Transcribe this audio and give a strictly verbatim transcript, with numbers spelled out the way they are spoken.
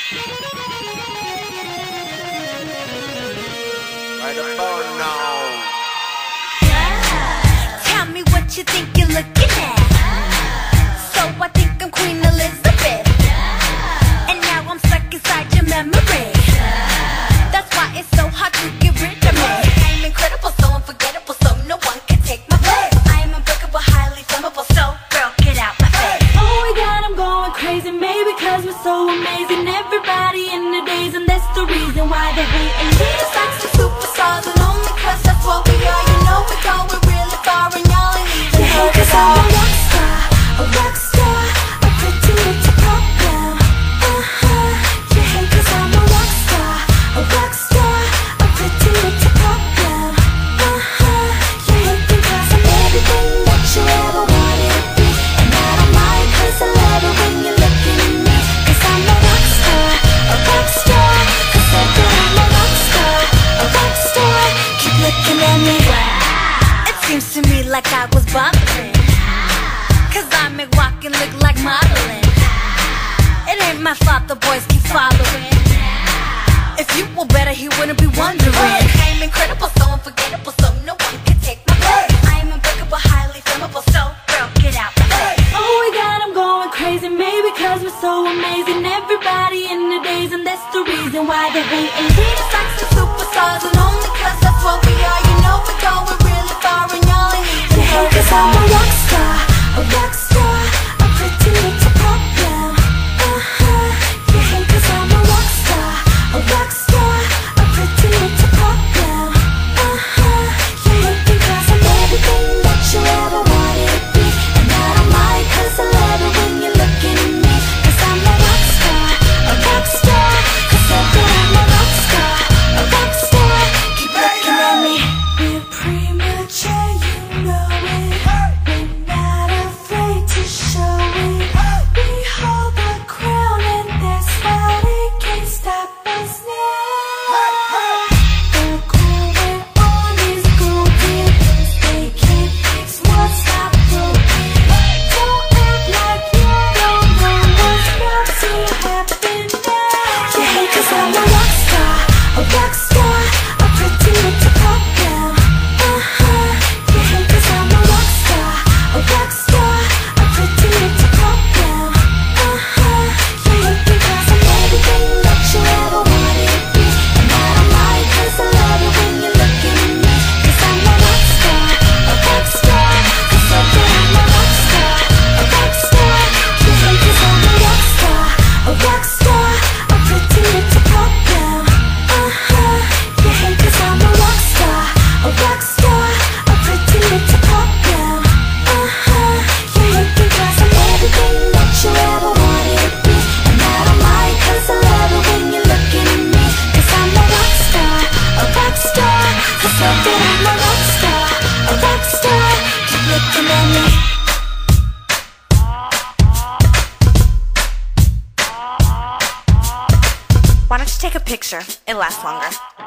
Right about now. Tell me what you think you're looking at. So I think I'm Queen Elizabeth, and now I'm stuck inside your memory. That's why it's so hard to get rid of me. I'm incredible, so unforgettable, so no one can take my place. I'm unbreakable, highly flammable, so girl, get out my face. Oh my God, I'm going crazy, maybe cause we're so amazing. Everybody in the days, and that's the reason why they hate me. Just like the superstars, and only cause that's what we are. You know we're going really far, and y'all ain't even Yeah, heard cause us I'm all. a rock star, a rock star, a pretty little problem. Uh-huh. You hate cause I'm a rock star, a rock star, a pretty little problem. Uh-huh. You hate me cause I'm everything that you ever wanted to be, and I don't mind cause I love it when you're looking at me. Cause I'm a rock star, a rock star, cause I feel I'm a rock star, a rock star. Keep looking at me. It seems to me like I was bumbling, cause I make walking look like modeling. It ain't my fault the boys keep following. If you were better, he wouldn't be wondering. I'm incredible, so unforgettable, so no one can take my place. I'm unbreakable, highly flammable, so girl, get out my face. Oh my God, I'm going crazy, maybe cause we're so amazing. Everybody in the days, and that's the reason why they hate me. Just like some superstars, and only cause that's what we are. You know we're going really far, and y'all ain't even Yeah, heard cause us I'm all. a rock star, a rock star, a pretty little problem. Uh-huh. You hate cause I'm a rock star, a rock star, a pretty little problem. Uh-huh. You hate me cause I'm everything that you ever wanted to be, and I don't mind cause I love it when you're looking at me. Cause I'm a rock star, a rock star, cause I feel I'm a rock star, a rock star. Keep looking at me. We're premature, you know it. We're not afraid to show it. We hold the crown, and that's why they can't stop us now. The cool we're on is golden. They can't fix what's not broken. Don't act like you don't know what's about to happen now. Yeah, cause I'm a rock star, a rock star, a pretty little problem. Uh-huh. Yeah, cause I'm a rock star, a rock star, a pretty little problem. Uh-huh. Yeah, because I'm everything that you ever wanted to be, and I don't mind cause I love it when you're looking at me. Cause I'm a rock star, a rock star, cause I feel I'm a rock star, a rock star. Yeah, cause I'm a rock star, a rock star, a pretty little problem. Uh-huh. Yeah, cause I'm a rock star, a rock star, a pretty little problem. Uh-huh. Yeah, because I'm everything that you ever wanted to be, and I don't mind cause I love it when you're looking at me. Cause I'm a rock star, a rock star, cause I feel I'm a rock star, a rock star. Keep looking at me. Why don't you take a picture? It lasts longer.